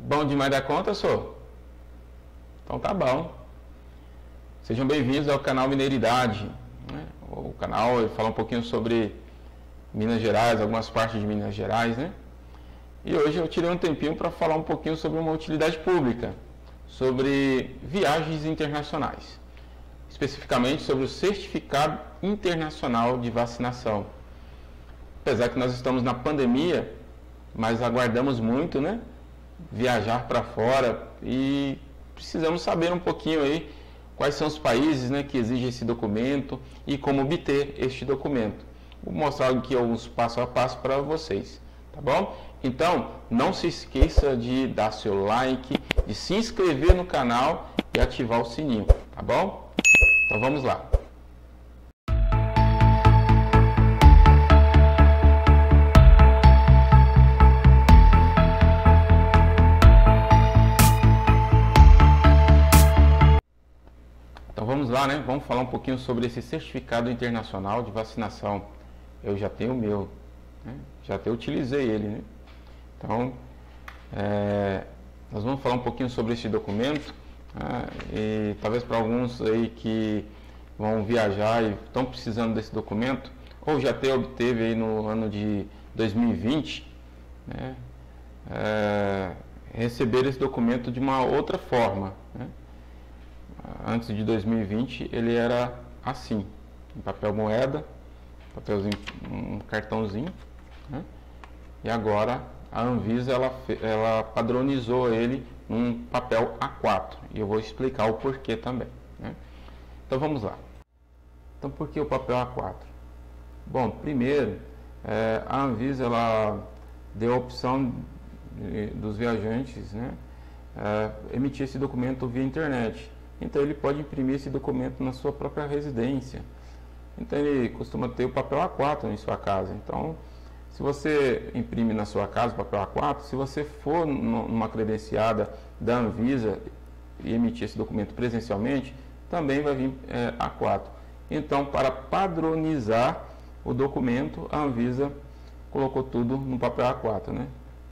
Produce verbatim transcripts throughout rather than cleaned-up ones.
Bom demais da conta, sou? Então tá bom. Sejam bem-vindos ao canal Mineiridade, né? O canal ele fala um pouquinho sobre Minas Gerais, algumas partes de Minas Gerais, né? E hoje eu tirei um tempinho para falar um pouquinho sobre uma utilidade pública, sobre viagens internacionais, especificamente sobre o Certificado Internacional de Vacinação. Apesar que nós estamos na pandemia, mas aguardamos muito, né? Viajar para fora e precisamos saber um pouquinho aí quais são os países, né, que exigem esse documento e como obter este documento. Vou mostrar aqui alguns passo a passo para vocês, tá bom? Então, não se esqueça de dar seu like, de se inscrever no canal e ativar o sininho, tá bom? Então vamos lá. Então vamos lá, né? Vamos falar um pouquinho sobre esse certificado internacional de vacinação. Eu já tenho o meu, né? Já até utilizei ele, né? Então, é, nós vamos falar um pouquinho sobre esse documento, né? E talvez para alguns aí que vão viajar e estão precisando desse documento, ou já até obteve aí no ano de dois mil e vinte, né? É, receber esse documento de uma outra forma, né? Antes de dois mil e vinte ele era assim, em papel moeda, papelzinho, um cartãozinho, né? E agora a Anvisa ela, ela padronizou ele num papel A quatro e eu vou explicar o porquê também, né? Então vamos lá. Então por que o papel A quatro? Bom, primeiro é, a Anvisa ela deu a opção de, dos viajantes, né, é, emitir esse documento via internet. Então ele pode imprimir esse documento na sua própria residência. Então ele costuma ter o papel A quatro em sua casa. Então, se você imprime na sua casa o papel A quatro, se você for numa credenciada da Anvisa e emitir esse documento presencialmente, também vai vir é, A quatro. Então, para padronizar o documento, a Anvisa colocou tudo no papel A quatro, né?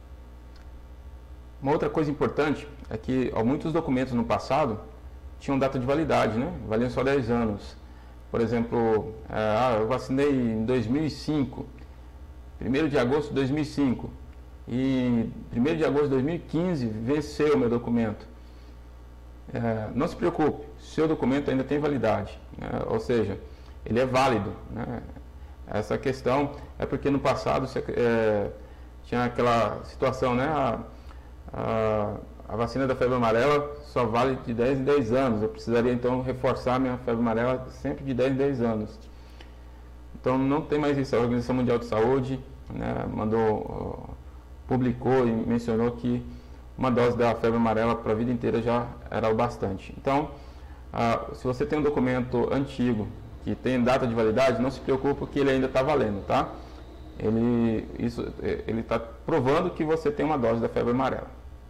Uma outra coisa importante é que ó, muitos documentos no passado tinham data de validade, né? Valiam só dez anos. Por exemplo, é, ah, eu vacinei em dois mil e cinco, primeiro de agosto de dois mil e cinco, e primeiro de agosto de dois mil e quinze venceu o meu documento. É, não se preocupe, seu documento ainda tem validade, né? Ou seja, ele é válido, né? Essa questão é porque no passado você, é, tinha aquela situação, né? A, a, A vacina da febre amarela só vale de dez em dez anos. Eu precisaria então reforçar minha febre amarela sempre de dez em dez anos. Então não tem mais isso. A Organização Mundial de Saúde, né, mandou, publicou e mencionou que uma dose da febre amarela para a vida inteira já era o bastante. Então, ah, se você tem um documento antigo que tem data de validade, não se preocupe que ele ainda está valendo, tá? Ele isso, ele está provando que você tem uma dose da febre amarela.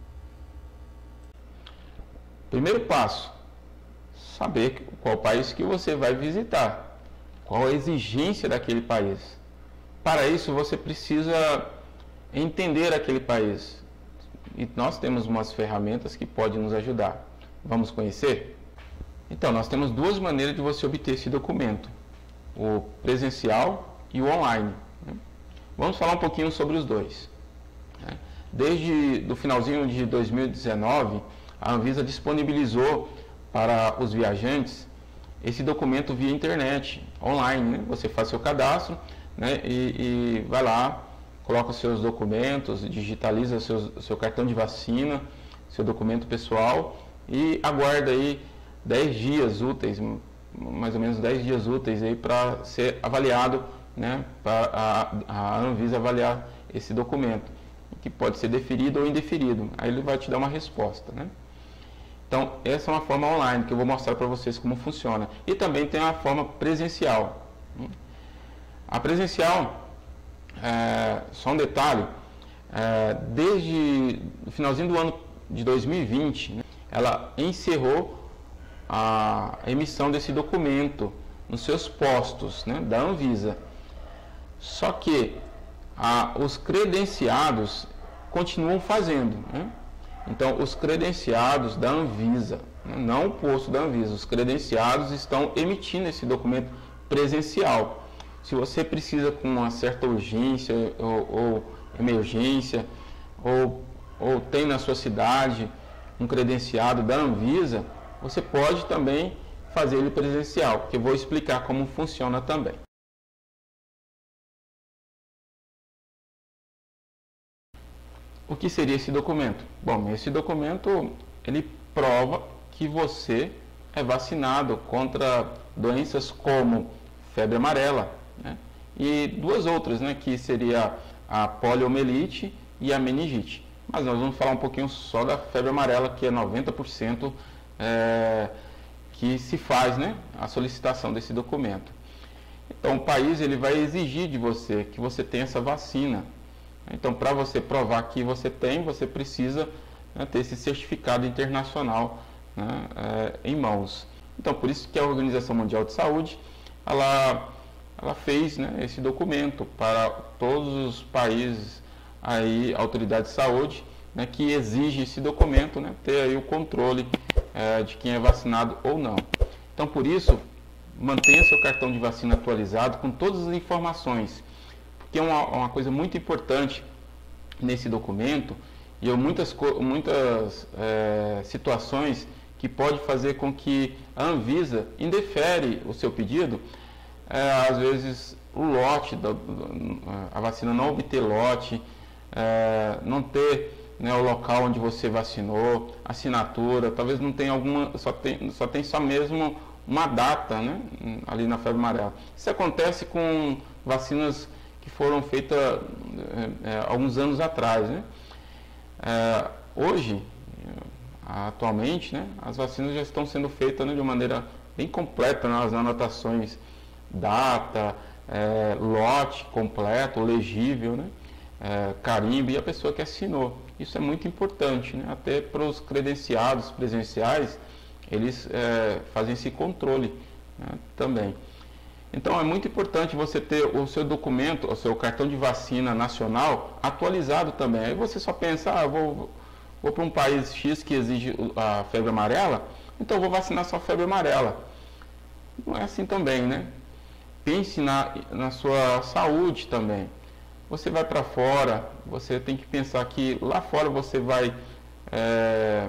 Primeiro passo, saber qual país que você vai visitar, qual a exigência daquele país. Para isso você precisa entender aquele país. E nós temos umas ferramentas que podem nos ajudar. Vamos conhecer? Então, nós temos duas maneiras de você obter esse documento, o presencial e o online, né? Vamos falar um pouquinho sobre os dois, né? Desde o finalzinho de dois mil e dezenove, a Anvisa disponibilizou para os viajantes esse documento via internet, online, né? Você faz seu cadastro, né? e, e vai lá, coloca os seus documentos, digitaliza seus, seu cartão de vacina, seu documento pessoal e aguarda aí dez dias úteis, mais ou menos dez dias úteis aí para ser avaliado, né? Para a, a Anvisa avaliar esse documento, que pode ser deferido ou indeferido. Aí ele vai te dar uma resposta, né? Então, essa é uma forma online que eu vou mostrar para vocês como funciona. E também tem a forma presencial. A presencial, é, só um detalhe, é, desde o finalzinho do ano de dois mil e vinte, né, ela encerrou a emissão desse documento nos seus postos, né, da Anvisa. Só que a, os credenciados continuam fazendo, né? Então, os credenciados da Anvisa, né, não o posto da Anvisa, os credenciados estão emitindo esse documento presencial. Se você precisa com uma certa urgência ou, ou emergência, ou, ou tem na sua cidade um credenciado da Anvisa, você pode também fazer ele presencial, que eu vou explicar como funciona também. O que seria esse documento? Bom, esse documento ele prova que você é vacinado contra doenças como febre amarela, né? E duas outras, né, que seria a poliomielite e a meningite. Mas nós vamos falar um pouquinho só da febre amarela, que é noventa por cento é, que se faz, né, a solicitação desse documento. Então o país ele vai exigir de você que você tenha essa vacina. Então, para você provar que você tem, você precisa, né, ter esse certificado internacional, né, é, em mãos. Então, por isso que a Organização Mundial de Saúde, ela, ela fez, né, esse documento para todos os países, aí, autoridades de saúde, né, que exige esse documento, né, ter aí o controle é, de quem é vacinado ou não. Então, por isso, mantenha seu cartão de vacina atualizado com todas as informações. Que é uma, uma coisa muito importante nesse documento, e eu, muitas, muitas é, situações que pode fazer com que a Anvisa indefere o seu pedido, é, às vezes o lote, da, a vacina não obter lote, é, não ter, né, o local onde você vacinou, assinatura, talvez não tenha alguma, só tem só, tem só mesmo uma data, né, ali na febre amarela. Isso acontece com vacinas que foram feitas é, é, alguns anos atrás, né? É, hoje, atualmente, né, as vacinas já estão sendo feitas, né, de uma maneira bem completa, né, as anotações, data, é, lote completo, legível, né, é, carimbo e a pessoa que assinou. Isso é muito importante, né, até para os credenciados presenciais, eles é, fazem esse controle, né, também. Então é muito importante você ter o seu documento, o seu cartão de vacina nacional atualizado também. Aí você só pensa, ah, eu vou, vou para um país X que exige a febre amarela, então eu vou vacinar só a febre amarela. Não é assim também, né? Pense na, na sua saúde também. Você vai para fora, você tem que pensar que lá fora você vai é,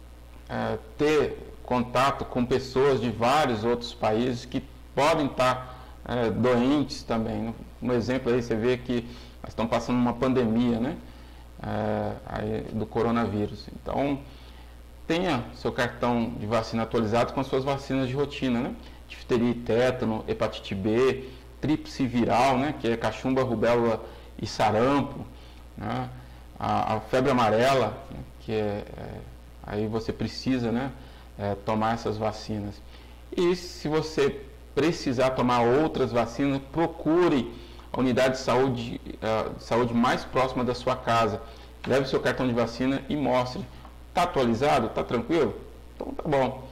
é, ter contato com pessoas de vários outros países que podem estar é, doentes também. Um exemplo aí, você vê que nós estamos passando uma pandemia, né, é, aí, do coronavírus. Então, tenha seu cartão de vacina atualizado com as suas vacinas de rotina, né? Difteria e tétano, hepatite B, tríplice viral, né, que é cachumba, rubéola e sarampo, né? a, a febre amarela, né, que é, é, aí você precisa, né, é, tomar essas vacinas. E se você precisar tomar outras vacinas, procure a unidade de saúde, uh, de saúde mais próxima da sua casa. Leve o seu cartão de vacina e mostre. Está atualizado? Está tranquilo? Então tá bom.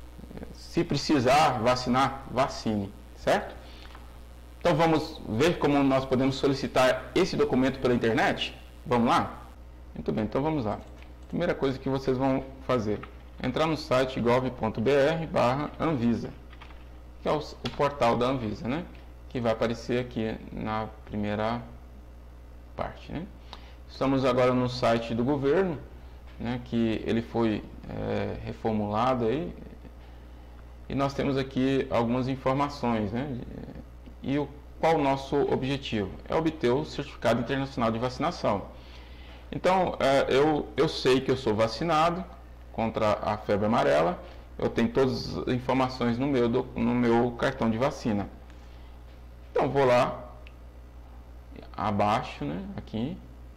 Se precisar vacinar, vacine, certo? Então vamos ver como nós podemos solicitar esse documento pela internet? Vamos lá? Muito bem, então vamos lá. Primeira coisa que vocês vão fazer, entrar no site gov ponto br barra Anvisa, que é o, o portal da Anvisa, né? Que vai aparecer aqui na primeira parte, né? Estamos agora no site do governo, né? Que ele foi é, reformulado aí, e nós temos aqui algumas informações, né? E o, qual o nosso objetivo? É obter o certificado internacional de vacinação. Então, é, eu, eu sei que eu sou vacinado contra a febre amarela. Eu tenho todas as informações no meu, no meu cartão de vacina. Então, vou lá, abaixo, né, aqui,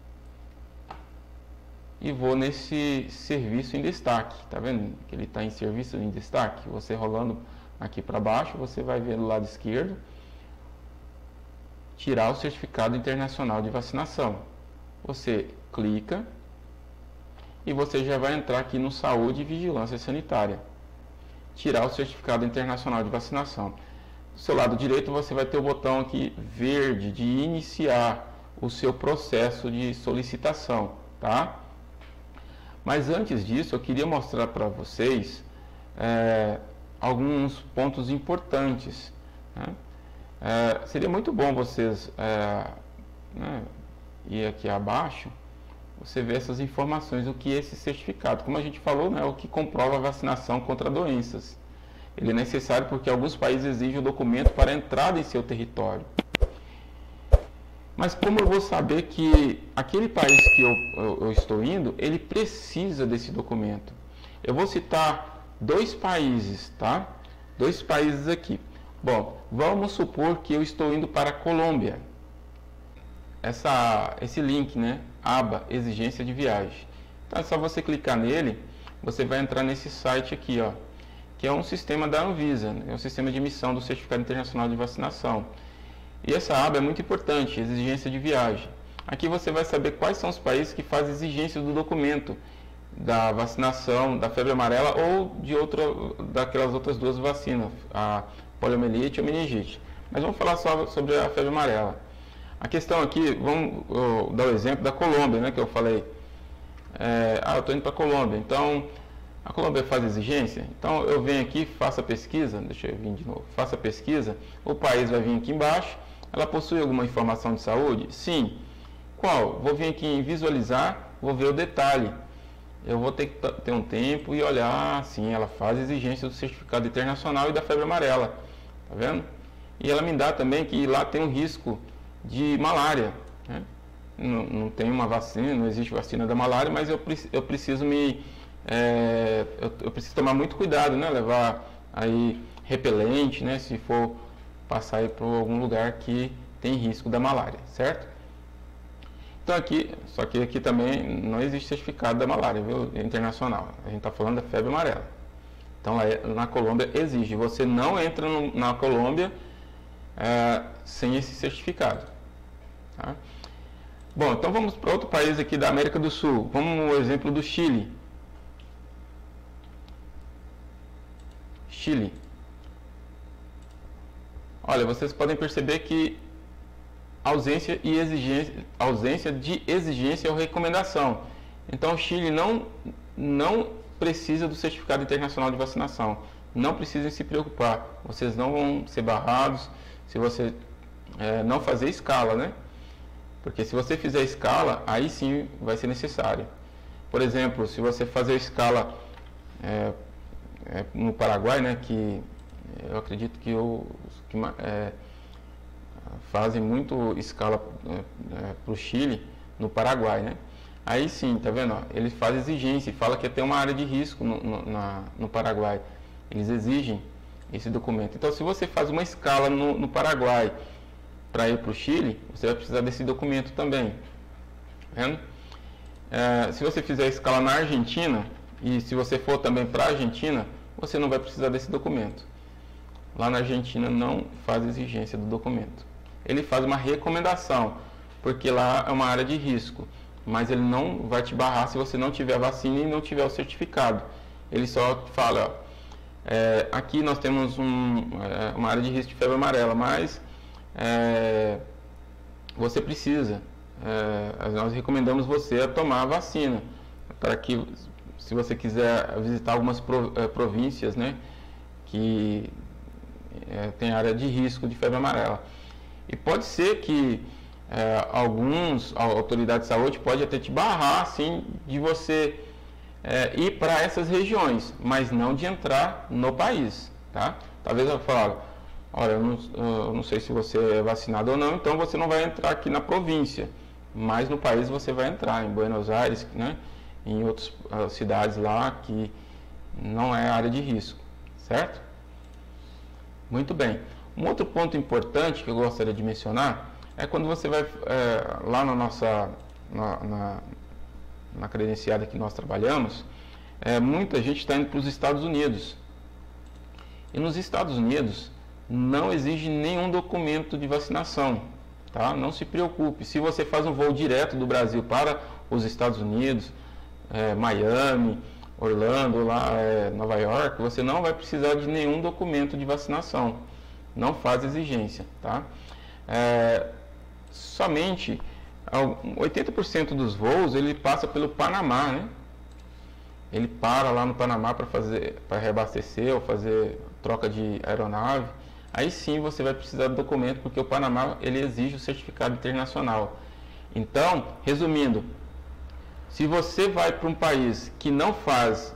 e vou nesse serviço em destaque. Tá vendo que ele está em serviço em destaque? Você rolando aqui para baixo, você vai ver do lado esquerdo, tirar o certificado internacional de vacinação. Você clica e você já vai entrar aqui no Saúde e Vigilância Sanitária. Tirar o certificado internacional de vacinação. Do seu lado direito você vai ter o botão aqui verde de iniciar o seu processo de solicitação, tá? Mas antes disso, eu queria mostrar para vocês é, alguns pontos importantes, né? É, seria muito bom vocês é, né, ir aqui abaixo, você ver essas informações, o que é esse certificado. Como a gente falou, né, o que comprova a vacinação contra doenças. Ele é necessário porque alguns países exigem o documento para a entrada em seu território. Mas como eu vou saber que aquele país que eu, eu, eu estou indo, ele precisa desse documento? Eu vou citar dois países, tá? Dois países aqui. Bom, vamos supor que eu estou indo para a Colômbia. Essa, esse link, né? Aba exigência de viagem. Então é só você clicar nele, você vai entrar nesse site aqui, ó, que é um sistema da Anvisa, né? É um sistema de emissão do Certificado Internacional de Vacinação. E essa aba é muito importante, exigência de viagem. Aqui você vai saber quais são os países que fazem exigência do documento da vacinação da febre amarela ou de outra, daquelas outras duas vacinas, a poliomielite ou meningite. Mas vamos falar só sobre a febre amarela. A questão aqui, vamos uh, dar o exemplo da Colômbia, né, que eu falei. É, ah, eu estou indo para a Colômbia, então a Colômbia faz exigência. Então eu venho aqui, faço a pesquisa, deixa eu vir de novo, faço a pesquisa, o país vai vir aqui embaixo. Ela possui alguma informação de saúde? Sim. Qual? Vou vir aqui em visualizar, vou ver o detalhe. Eu vou ter que ter um tempo e olhar, sim, ela faz exigência do certificado internacional e da febre amarela. Tá vendo? E ela me dá também que lá tem um risco de malária, né? Não, não tem uma vacina, não existe vacina da malária, mas eu, eu preciso me... É, eu, eu preciso tomar muito cuidado, né? Levar aí repelente, né? Se for passar aí por algum lugar que tem risco da malária, certo? Então aqui, só que aqui também não existe certificado da malária, viu? Internacional. A gente está falando da febre amarela. Então lá na Colômbia exige. Você não entra no, na Colômbia é, sem esse certificado. Tá? Bom, então vamos para outro país aqui da América do Sul. Vamos no exemplo do Chile. Chile. Olha, vocês podem perceber que ausência e exigência, ausência de exigência ou recomendação. Então o Chile não, não precisa do certificado internacional de vacinação. Não precisem se preocupar. Vocês não vão ser barrados se você é, não fazer escala, né? Porque se você fizer escala, aí sim vai ser necessário. Por exemplo, se você fazer escala é, é, no Paraguai, né? Que eu acredito que os que é, fazem muito escala é, é, para o Chile, no Paraguai, né? Aí sim, tá vendo? Ó, ele faz exigência e fala que tem uma área de risco no, no, na, no Paraguai. Eles exigem esse documento. Então, se você faz uma escala no, no Paraguai para ir para o Chile, você vai precisar desse documento também. Tá vendo? É, se você fizer a escala na Argentina, e se você for também para a Argentina, você não vai precisar desse documento. Lá na Argentina não faz exigência do documento. Ele faz uma recomendação, porque lá é uma área de risco, mas ele não vai te barrar se você não tiver a vacina e não tiver o certificado. Ele só fala, ó, é, aqui nós temos um, é, uma área de risco de febre amarela, mas é, você precisa, é, nós recomendamos você a tomar a vacina, para que, se você quiser visitar algumas províncias, né, que é, tem área de risco de febre amarela. E pode ser que é, alguns, a autoridade de saúde pode até te barrar, assim, de você é, ir para essas regiões, mas não de entrar no país, tá? Talvez eu fale, olha, eu não, eu não sei se você é vacinado ou não, então você não vai entrar aqui na província, mas no país você vai entrar, em Buenos Aires, né? Em outras uh, cidades lá que não é área de risco, certo? Muito bem. Um outro ponto importante que eu gostaria de mencionar é quando você vai é, lá na nossa na, na, na credenciada que nós trabalhamos, é, muita gente está indo para os Estados Unidos. E nos Estados Unidos não exige nenhum documento de vacinação, tá? Não se preocupe. Se você faz um voo direto do Brasil para os Estados Unidos, é, Miami, Orlando, lá, é, Nova York, você não vai precisar de nenhum documento de vacinação. Não faz exigência, tá? É, somente oitenta por cento dos voos ele passa pelo Panamá, né? ele para lá no Panamá para fazer, para reabastecer ou fazer troca de aeronave, aí sim você vai precisar do documento, porque o Panamá ele exige o certificado internacional. Então, resumindo, se você vai para um país que não faz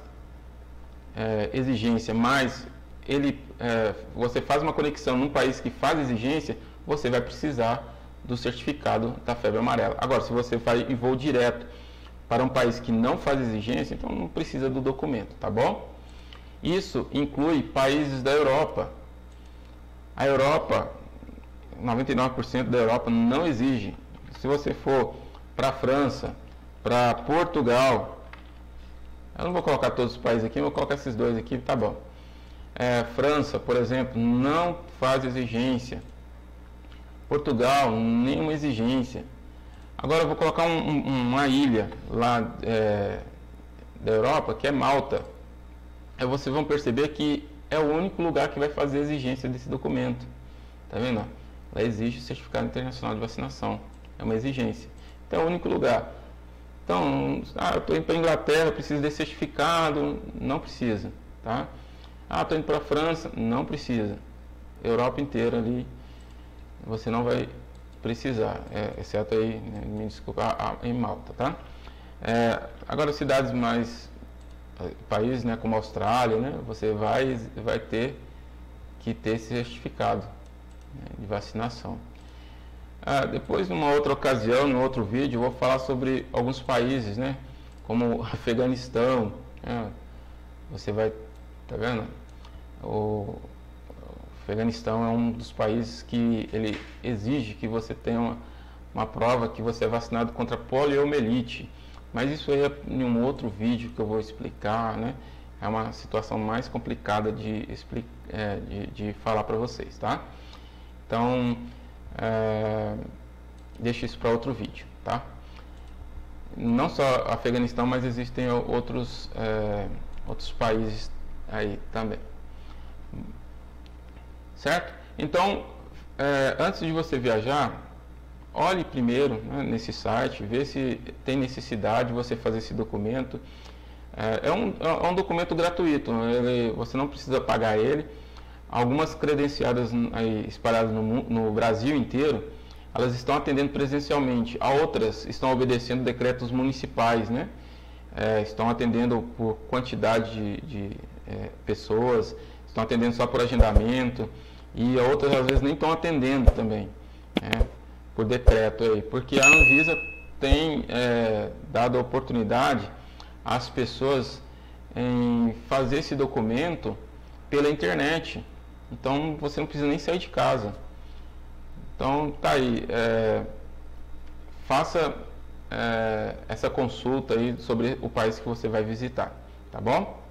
é, exigência, mas ele, é, você faz uma conexão num país que faz exigência, você vai precisar do certificado da febre amarela. Agora, se você vai em voo direto para um país que não faz exigência, então não precisa do documento, tá bom? Isso inclui países da Europa. A Europa, noventa e nove por cento da Europa não exige. Se você for para a França, para Portugal, eu não vou colocar todos os países aqui, eu vou colocar esses dois aqui, tá bom. É, França, por exemplo, não faz exigência. Portugal, nenhuma exigência. Agora eu vou colocar um, um, uma ilha lá é, da Europa, que é Malta. Aí vocês vão perceber que é o único lugar que vai fazer a exigência desse documento. Tá vendo? Lá exige o certificado internacional de vacinação. É uma exigência. Então é o único lugar. Então, ah, eu estou indo para a Inglaterra, preciso desse certificado. Não precisa. Tá? Ah, estou indo para a França. Não precisa. Europa inteira ali, você não vai precisar. É, exceto aí, né, me desculpa, em Malta. Tá? É, agora, cidades mais... países, né, como a Austrália, né, você vai, vai ter que ter esse certificado, né, de vacinação. Ah, depois, numa outra ocasião, em outro vídeo, eu vou falar sobre alguns países, né, como o Afeganistão. Né, você vai, tá vendo? O, o Afeganistão é um dos países que ele exige que você tenha uma, uma prova que você é vacinado contra poliomielite. Mas isso aí é em um outro vídeo que eu vou explicar, né? É uma situação mais complicada de, é, de, de falar para vocês, tá? Então, é, deixa isso para outro vídeo, tá? Não só Afeganistão, mas existem outros, é, outros países aí também. Certo? Então, é, antes de você viajar, olhe primeiro, né, nesse site, vê se tem necessidade de você fazer esse documento. É, é, um, é um documento gratuito, ele, você não precisa pagar ele. Algumas credenciadas aí, espalhadas no, no Brasil inteiro, elas estão atendendo presencialmente. A outras estão obedecendo decretos municipais, né? É, estão atendendo por quantidade de, de é, pessoas, estão atendendo só por agendamento, e a outras às vezes nem estão atendendo também, né? Por decreto aí, porque a Anvisa tem é, dado a oportunidade às pessoas em fazer esse documento pela internet. Então você não precisa nem sair de casa. Então tá aí, é, faça é, essa consulta aí sobre o país que você vai visitar, tá bom?